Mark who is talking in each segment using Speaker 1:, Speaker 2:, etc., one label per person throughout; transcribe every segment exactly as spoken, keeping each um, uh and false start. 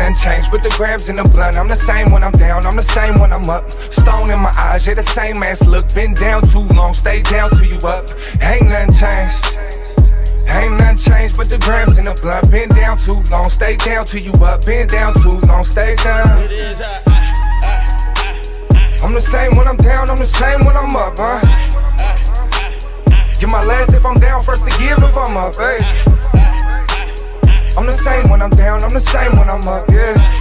Speaker 1: nothing changed but the grams in the blunt. I'm the same when I'm down, I'm the same when I'm up. Stone in my eyes, yeah, the same ass look. Been down too long, stay down till you up. Ain't nothing changed. Ain't nothing changed but the grams in the blunt. Been down too long, stay down till you up. Been down too long, stay down. I'm the same when I'm down, I'm the same when I'm up, huh? Give my last if I'm down, first to give if I'm up, hey. I'm the same when I'm down, I'm the same when I'm up, yeah.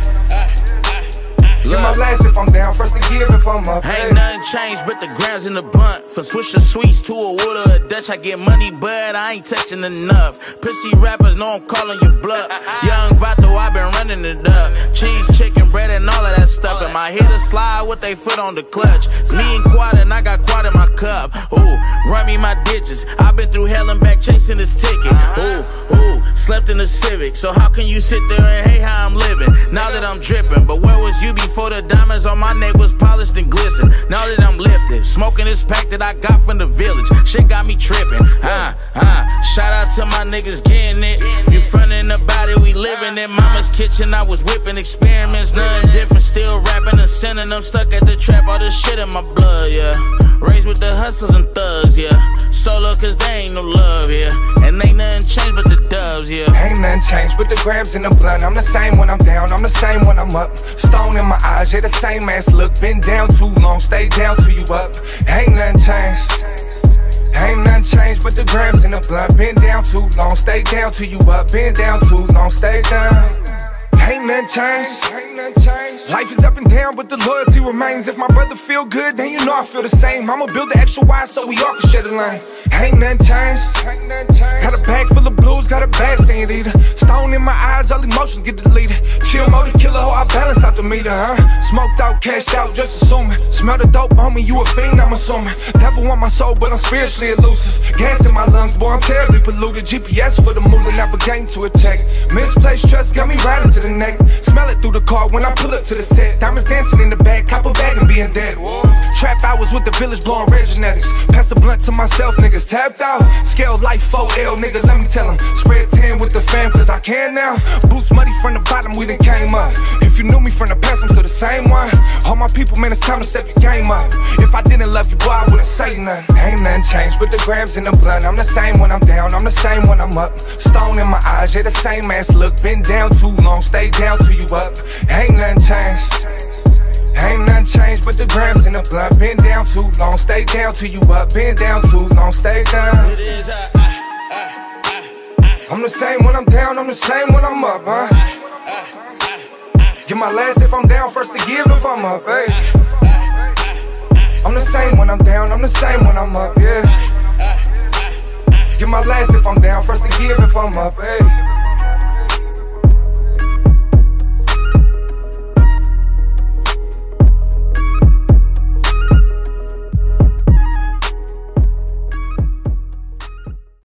Speaker 1: Give my last if I'm down, first to give if I'm up, hey.
Speaker 2: Ain't nothing changed but the grams in the blunt. From Swisher Sweets to a wood or a Dutch, I get money, but I ain't touching enough. Pussy rappers know I'm calling you bluff. Young Vato, I been running it up. Cheese, chicken, bread, and all of that stuff. And my hitters slide with they foot on the clutch. It's me and Quad, and I got Quad in my cup. Ooh, run me my digits. I been through hell and back chasing this ticket. Ooh, ooh, slept in the Civic. So how can you sit there and hate how I'm living? Now that I'm dripping, but where was you before the diamonds on my neck was polished and glisten? Now that I'm lifted, smoking this pack that I got from the village. Shit got me tripping. Ah, ah. Shout out to my niggas getting it. You frontin' about it, we living in mama's kitchen. I was whipping experiments, nothing different. Still rapping and sending them, stuck at the trap. All this shit in my blood, yeah. Raised with the hustlers and thugs, yeah. Solo cause they ain't no love, yeah. And ain't nothing changed but the dubs, yeah.
Speaker 1: Ain't nothing changed but the grams in the blunt. I'm the same when I'm down, I'm the same when I'm up. Stone in my eyes, yeah, the same ass look. Been down too long, stay down till you up. Ain't nothing changed. Ain't nothing changed but the grams in the blunt. Been down too long, stay down till you up. Been down too long, stay down. Ain't nothing changed. Ain't nothing changed. Life is up and down, but the loyalty remains. If my brother feel good, then you know I feel the same. I'ma build the extra wide so we all can share the lane. Ain't nothing changed. Ain't nothing changed. Got a bag full of blues, got a bad saying leader. Stone in my eyes, all emotions get deleted. Chill mode, killer, hoe, I balance out the meter, huh? Smoked out, cashed out, just assuming. Smell the dope, homie, you a fiend, I'm assuming. Devil want my soul, but I'm spiritually elusive. Gas in my lungs, boy, I'm terribly polluted. G P S for the moolah, navigating to a check. Misplaced trust got me riding to the neck. Smell it through the car when I pull up to the set. Diamonds dancing in the back, copper bag and being dead. Whoa. Trap hours with the village blowing red genetics. Pass the blunt to myself, niggas tapped out. Scale life four L, nigga, let me tell them. Spread ten with the fam, cause I can now. Boots muddy from the bottom, we done came up. If you knew me from the past, I'm still the same one. All my people, man, it's time to step your game up. If I didn't love you, boy, I wouldn't say nothing. Ain't nothing changed but the grams in the blunt. I'm the same when I'm down, I'm the same when I'm up. Stone in my eyes, yeah, the same ass look. Been down too long, stay down till you up. Ain't nothing changed. Ain't nothing changed but the grams in the blunt. Been down too long, stay down till you up. Been down too long, stay down. I'm the same when I'm down, I'm the same when I'm up, huh? Give my last if I'm down, first to give if I'm up, hey. I'm the same when I'm down, I'm the same when I'm up, yeah. Give my last if I'm down, first to give if I'm up, hey.